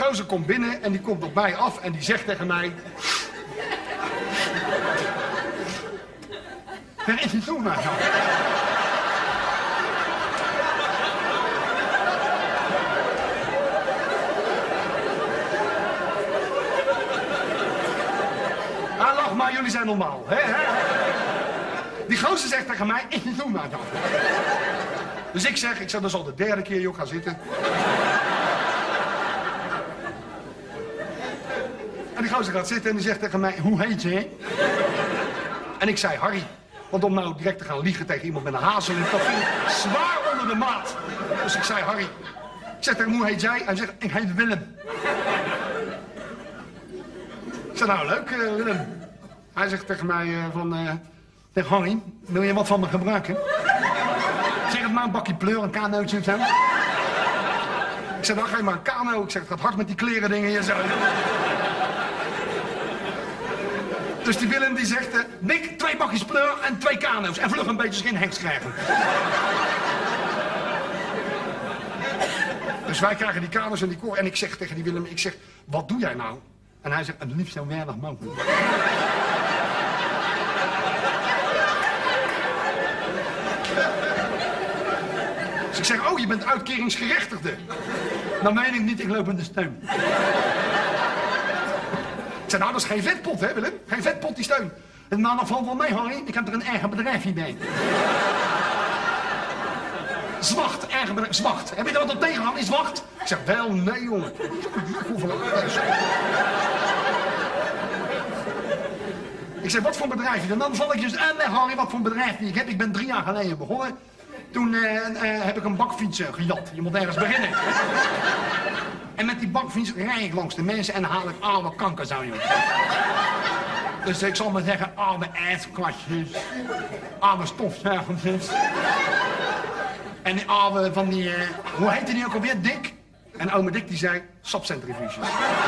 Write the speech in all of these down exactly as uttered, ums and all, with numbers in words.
gozer komt binnen en die komt op mij af en die zegt tegen mij... Waar is die toen maar zo? Ah, lach maar, jullie zijn normaal, hè? hè? Die gozer zegt tegen mij, is niet doen maar dan. Dus ik zeg, ik zeg, dat is al de derde keer, joh, ga zitten. En die gozer gaat zitten en die zegt tegen mij, hoe heet je, hè? En ik zei, Harry. Want om nou direct te gaan liegen tegen iemand met een hazel, dat vind ik zwaar onder de maat. Dus ik zei, Harry. Ik zeg tegen hem, hoe heet jij? Hij zegt, ik heet Willem. Ik zei, nou leuk, uh, Willem. Hij zegt tegen mij uh, van... Uh, Zeg, Harry, wil je wat van me gebruiken? Zeg het maar, een bakje pleur, een kanootje of zo. Ik zeg, dan ga je maar een kano. Ik zeg, het gaat hard met die kleren dingen hier zo. Dus die Willem die zegt, uh, Nick, twee bakjes pleur en twee kano's. En vlug een beetje geen hengst krijgen. Dus wij krijgen die kano's en die koor. En ik zeg tegen die Willem, ik zeg, wat doe jij nou? En hij zegt, het liefst zo weinig mogelijk. Dus ik zeg, oh, je bent uitkeringsgerechtigde. Dan meen ik niet, ik loop in de steun. Ik zeg, nou, dat is geen vetpot, hè, Willem? Geen vetpot, die steun. En nou, dat valt wel mee, Harry. Ik heb er een eigen bedrijfje bij. Zwacht, eigen bedrijf. Zwacht. Heb je er wat op tegen gehad? Is Zwacht? Ik zeg, wel, nee, jongen. Hoeveel Ik zeg, wat voor bedrijfje? En dan val ik dus aan, Harry, wat voor bedrijf ik heb. Ik ben drie jaar geleden begonnen. Toen uh, uh, heb ik een bakfiets uh, gejat. Je moet ergens beginnen. En met die bakfiets rij ik langs de mensen en dan haal ik oude kankers aan, joh. Dus ik zal maar zeggen, oude ijskastjes, oude stofzuigertjes. En die oude van die, uh, hoe heette die ook alweer? Dick? En ome Dick die zei, sapcentrifuges.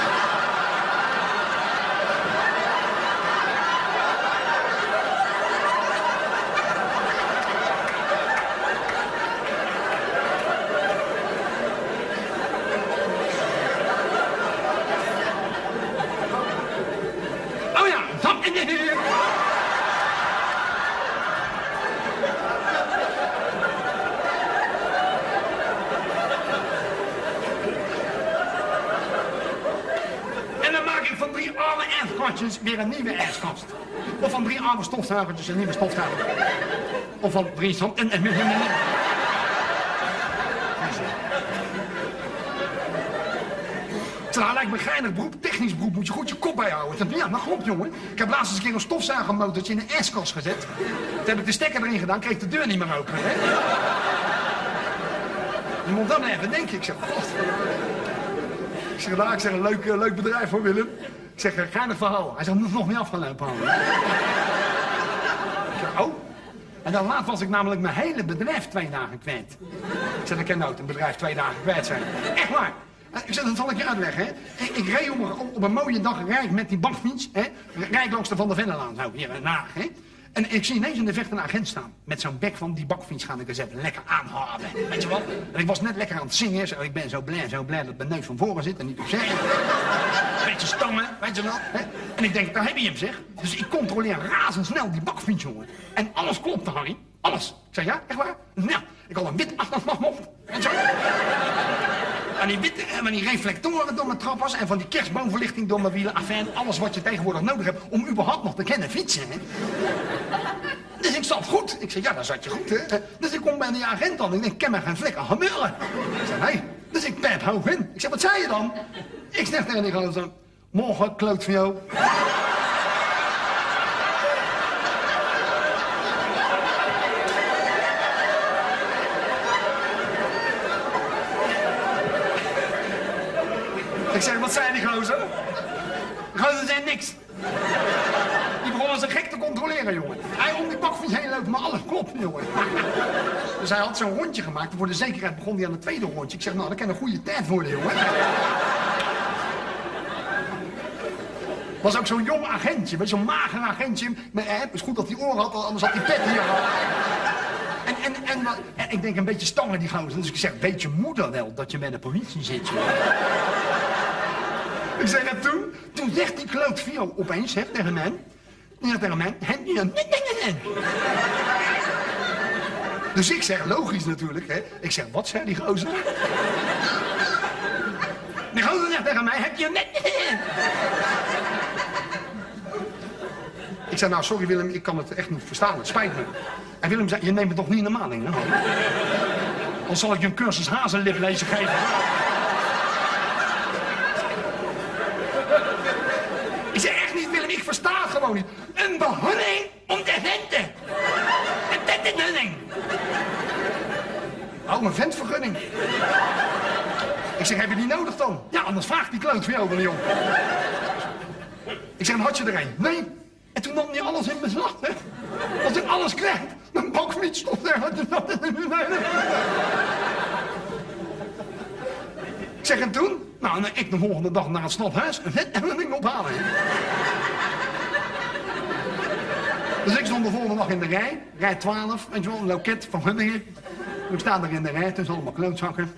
Weer een nieuwe ijskast. Of van drie oude stofzuigertjes een nieuwe stofzuiger. Of van drie zand... En, en, en, en. Nou, lijkt me een geinig beroep. Technisch beroep moet je goed je kop bijhouden. Ja, dat klopt, jongen. Ik heb laatst eens een keer een stofzuigermotortje in een ijskast gezet. Toen heb ik de stekker erin gedaan, kreeg de deur niet meer open. Hè? Je moet dan even denken. Ik zeg, god. Ik zeg, nou, ik zeg, een leuk, uh, leuk bedrijf hoor, Willem. Ik zeg, een geinig verhaal. Hij zegt, nog niet afgelopen houden. Ik zeg, oh. En dan laat was ik namelijk mijn hele bedrijf twee dagen kwijt. Ik zeg, ik kan nooit een bedrijf twee dagen kwijt zijn. Echt waar. Ik zeg, dat zal ik je uitleggen, hè. Ik, ik reed op een, op een mooie dag, rijd ik met die bakfiets, hè. Rijd ik langs de Van der Vennelaan, zo, hier in Den Haag, hè. En ik zie ineens in de vecht een agent staan. Met zo'n bek van die bakfiets ga ik eens even lekker aanhouden. Weet je wat? En ik was net lekker aan het zingen. Zo, ik ben zo blij, zo blij dat mijn neus van voren zit en niet opzij. Beetje stangen, weet je wel. Hè? En ik denk, daar heb je hem, zeg. Dus ik controleer razendsnel die bakfiets, jongen. En alles klopte, Harry. Alles. Ik zei, ja, echt waar? Nou, ik had een wit achterslagmocht. En zo. En die witte, en die reflectoren door mijn trap was. En van die kerstboomverlichting door mijn wielen. Afijn, alles wat je tegenwoordig nodig hebt om überhaupt nog te kennen fietsen, hè. Dus ik zat goed. Ik zei, ja, dan zat je goed, hè. Dus ik kom bij die agent dan. Ik denk, ik ken me geen vlek aan gebeuren. Ik zei, nee. Dus ik pijp hoog in. Ik zeg, wat zei je dan? Ik zeg tegen die gozer, morgen kloot van jou. Ik zeg, wat zei die gozer? De gozer zei niks. Die begon als een gek te controleren, jongen. Hij om die bakfiets heen loopt, maar alles klopt, jongen. Dus hij had zo'n rondje gemaakt. Voor de zekerheid begon hij aan het tweede rondje. Ik zeg, nou, dat kan een goede tijd worden, jongen. Was ook zo'n jong agentje, met zo'n mager agentje. Maar het is goed dat hij oren had, anders had hij pet hier. En, en, en, en ik denk, een beetje stangen die gozer. Dus ik zeg, weet je moeder wel dat je met de politie zit, jongen? Ik zeg, en toen, toen zegt die kloot viool opeens, zeg, tegen mij. Die zegt tegen mij, heb je een... Dus ik zeg, logisch natuurlijk, hè. Ik zeg, wat zei die gozer? Die gozer zegt tegen mij, heb je een... Ik zei, nou, sorry Willem, ik kan het echt niet verstaan, het spijt me. En Willem zei, je neemt het toch niet normaal in, hè? Dan zal ik je een cursus hazenlip lezen geven. Ik zei, echt niet Willem, ik versta het gewoon niet. Een behandeling om te venten. Een ventenhulling. Oh, een ventvergunning. Ik zeg, heb je die nodig dan? Ja, anders vraagt die kloot voor jou wel, jong. Ik zeg, had je er een? Nee. En toen nam hij alles in beslag, hè. Als ik alles krijg, mijn bakfiets stond er. Ik zeg, en toen? Nou, en ik de volgende dag naar het stadhuis een ventenhulling ophalen, hè. Dus ik stond de volgende dag in de rij, rij twaalf, weet je wel, een loket van Gunningen. Ik sta er in de rij, tussen allemaal klootzakken.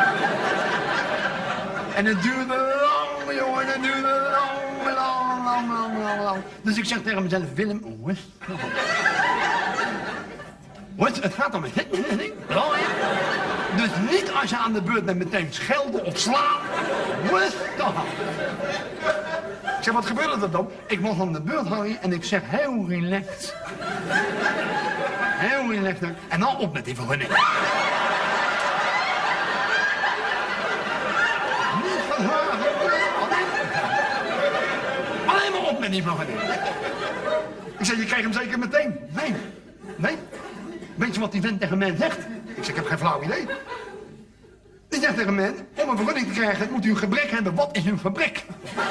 En het duurde lang, jongen, het duurde lang, lang, lang, lang, lang, lang. Dus ik zeg tegen mezelf, Willem, oh, wat? Wat? Het gaat om een ventenhulling? Dus niet als je aan de beurt bent meteen schelden of slaan. Wat? Ik zeg, wat gebeurde er dan? Ik was aan de beurt, Harry, en ik zeg heel relaxed. Heel relaxed. En dan op met die vergunning. Niet van haar. Alleen maar op met die vergunning. Ik zeg, je krijgt hem zeker meteen. Nee. Nee. Weet je wat die vent tegen mij zegt? Ik zeg, ik heb geen flauw idee. Die zegt tegen mij, om een vergunning te krijgen moet u een gebrek hebben. Wat is een gebrek?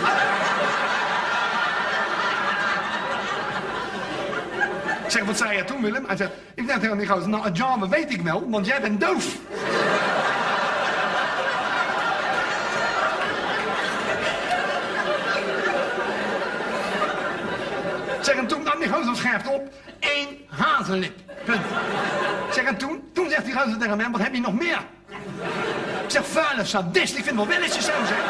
Ik zeg, wat zei jij toen, Willem? Hij zegt, ik zeg tegen die gozer, nou, het genre weet ik wel, want jij bent doof. Ik zeg, en toen nam die gozer scherpt op, één hazenlip. Punt. Ik zeg, en toen, toen zegt die gozer tegen mij, wat heb je nog meer? Ik zeg, vuile sadist, ik vind wel welletjes zo, zeg.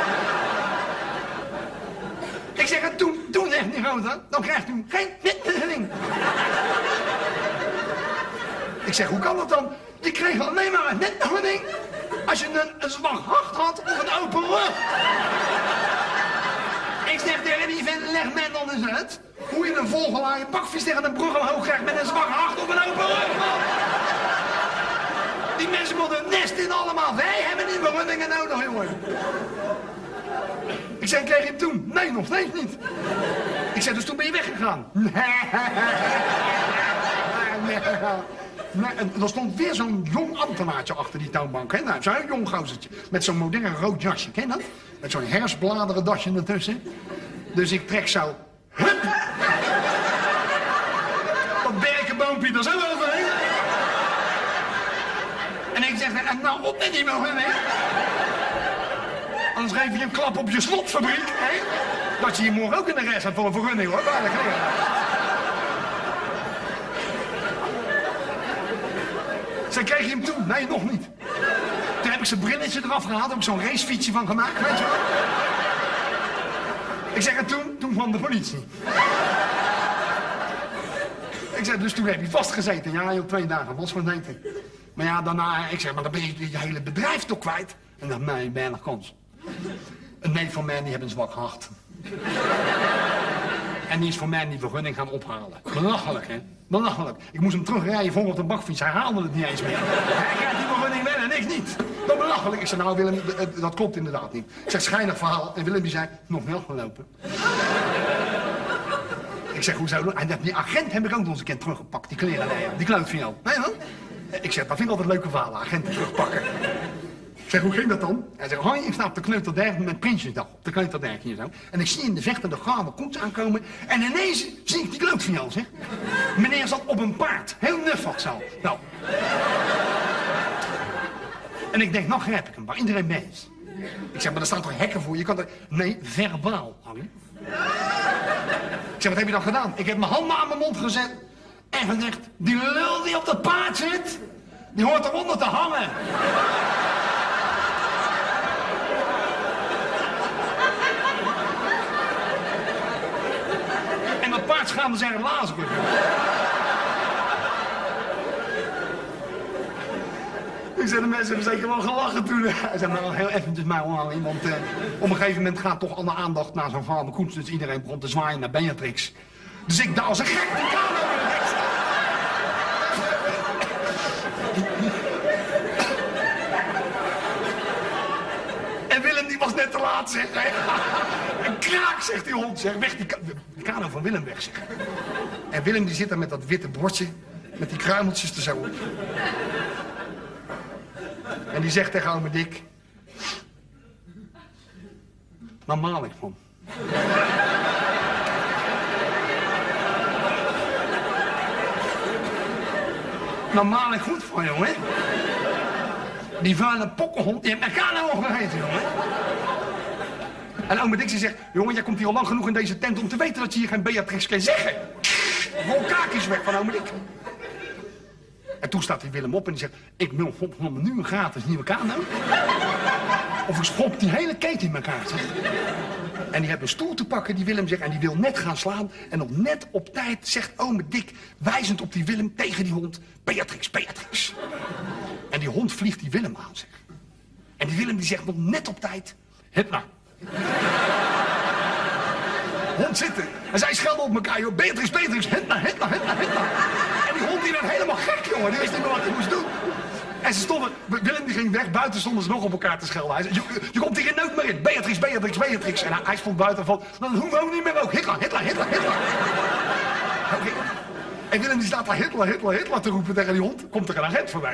Ik zeg, en toen, toen zegt die gozer, dan krijgt u geen ventenhulling. Ik zeg, hoe kan dat dan? Je kreeg alleen maar een ventenhulling als je een, een zwak hart had of een open rug. Ik zeg tegen die vent, leg mij dan eens uit hoe je een volgelaaien bakvis tegen een brug omhoog krijgt met een zwak hart of een open rug, man. Die mensen moeten hun nest in allemaal. Wij hebben die vergunningen nodig, jongen. Ik zei, kreeg je hem toen? Nee, nog steeds niet. Ik zei, dus toen ben je weggegaan. Nee. Nee, en er stond weer zo'n jong ambtenaartje achter die toonbank. Hè? Nou, zo'n jong gozertje. Met zo'n modern rood jasje, ken je dat? Met zo'n herfstbladeren dasje ertussen. Dus ik trek zo... Hup! Dat berkenboompje er zo overheen. En ik zeg, en nou op met die vergunning. Anders geef je een klap op je slotfabriek, hè? Dat je hier morgen ook in de rest hebt voor een vergunning, hoor. Zij kreeg je hem toen? Nee, nog niet. Toen heb ik zijn brilletje eraf gehaald, heb ik zo'n racefietsje van gemaakt, weet je wel. Ik zeg, en toen, toen kwam de politie. Ik zeg, dus toen heb je vastgezeten. Ja, joh, twee dagen vastgezeten. Maar ja, daarna, ik zeg, maar dan ben je je hele bedrijf toch kwijt? En dan, nee, weinig kans. Een neef van mij, die heeft een zwak hart. En die is voor mij die vergunning gaan ophalen. Belachelijk, hè? Belachelijk. Ik moest hem terugrijden voor op de bakfiets. Hij haalde het niet eens meer. Hij krijgt die vergunning wel en ik niet. Dat belachelijk. Ik zei, nou Willem, dat klopt inderdaad niet. Ik zeg, schijnig verhaal. En Willem die zei, nog wel gelopen. Ik zeg, hoezo? En die agent heb ik ook nog eens een keer teruggepakt. Die klerenleier. Die kloot van jou. Nee, man? Ik zeg, dat vind ik altijd leuke verhalen. Agenten terugpakken. Ik zeg, hoe ging dat dan? Hij zegt, hoi, ik sta op de Kneuterberg met Prinsjesdag. Op de Kneuterberg hier zo. En ik zie in de verte de gouden koets aankomen. En ineens zie ik die kloot van jou, zeg. Meneer zat op een paard. Heel nuffig zo. Nou. En ik denk, nou grijp ik hem, waar iedereen mee is. Ik zeg, maar er staan toch hekken voor? Je kan er... Nee, verbaal, Harry. Ik zeg, wat heb je dan gedaan? Ik heb mijn handen aan mijn mond gezet. En gezegd, die lul die op dat paard zit, die hoort eronder te hangen. paard schaamde zijn lazerug. Ik zei, de mensen hebben zeker wel gelachen toen. Hij zei, nou heel eventjes mij hoor, want uh, op een gegeven moment gaat toch alle aandacht naar zo'n vader Koens. Dus iedereen begon te zwaaien naar Beatrix. Dus ik dacht als een gek de kamer weer rechts. En Willem die was net te laat, zeg. Een kraak, zegt die hond, zeg. Weg die, ka die kano van Willem weg, zeg. En Willem die zit daar met dat witte bordje, met die kruimeltjes er zo op. En die zegt tegen ome Dick... Waar maal ik van? Nou maal ik goed van, jongen. Die vuile pokkenhond, die heeft mijn kano opgegeten, jongen. En ome Dick zegt... Jongen, jij komt hier al lang genoeg in deze tent om te weten dat je hier geen Beatrix kan zeggen. Rol kaakjes weg van ome Dick. En toen staat die Willem op en die zegt... Ik wil godverdomme nu een gratis nieuwe kano. Of ik schop die hele keten in elkaar, zeg. En die heeft een stoel te pakken, die Willem zegt... en die wil net gaan slaan. En op net op tijd zegt ome Dick... wijzend op die Willem tegen die hond... Beatrix, Beatrix. En die hond vliegt die Willem aan, zeg. En die Willem die zegt nog net op tijd... Hitler. Hond zitten. En zij schelden op elkaar, joh. Beatrix, Beatrix, Hitler, Hitler, Hitler, Hitler. En die hond die werd helemaal gek, jongen. Die wist niet meer wat hij moest doen. En ze stonden, Willem die ging weg, buiten stonden ze nog op elkaar te schelden. Hij zei, je, je komt hier geen nood meer in. Beatrix, Beatrix, Beatrix. En hij, hij stond buiten van, dan hoeven we ook niet meer ook. Hitler, Hitler, Hitler, Hitler. Okay. En Willem die staat daar Hitler, Hitler, Hitler te roepen tegen die hond. Komt er een agent voorbij.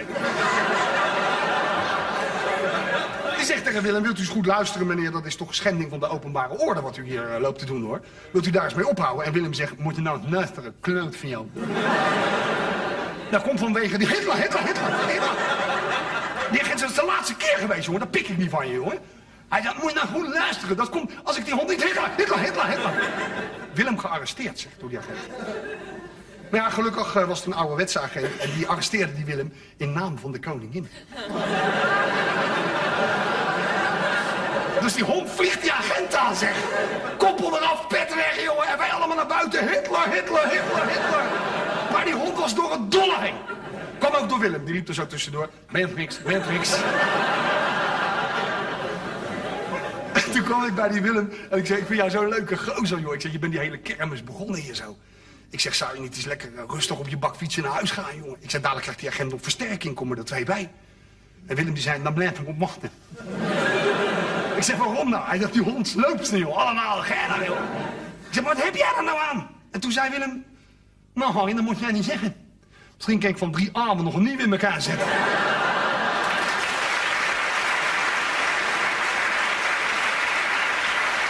Die zegt tegen Willem, wilt u eens goed luisteren, meneer, dat is toch schending van de openbare orde wat u hier uh, loopt te doen, hoor. Wilt u daar eens mee ophouden? En Willem zegt, moet je nou luisteren, kloot van jou. Dat komt vanwege die Hitler, Hitler, Hitler, Hitler. Die agent is de laatste keer geweest, jongen, dat pik ik niet van je, hoor. Hij zegt, moet je nou goed luisteren, dat komt als ik die hond niet Hitler, Hitler, Hitler, Hitler. Willem gearresteerd, zegt door die agent. Maar ja, gelukkig uh, was het een ouderwetse agent en die arresteerde die Willem in naam van de koningin. Dus die hond vliegt die agent aan, zeg. Koppel eraf, pet weg, jongen. En wij allemaal naar buiten. Hitler, Hitler, Hitler, Hitler. Maar die hond was door het dolle heen. Kwam ook door Willem, die liep er zo tussendoor. Beatrix, Beatrix. En toen kwam ik bij die Willem en ik zei, ik vind jou zo'n leuke gozer, joh. Ik zeg, je bent die hele kermis begonnen hier zo. Ik zeg, zou je niet eens lekker rustig op je bakfietsje naar huis gaan, jongen? Ik zeg, dadelijk krijgt die agent op versterking, kom er twee bij. En Willem die zei, dan blijf ik op wachten. Ik zeg, waarom nou? Hij zegt, die hond loopt niet, joh. Allemaal, geil, joh. Ik zeg, wat heb jij er nou aan? En toen zei Willem, nou Harry, dat moet jij niet zeggen. Misschien kan ik van drie armen nog een nieuw in elkaar zetten.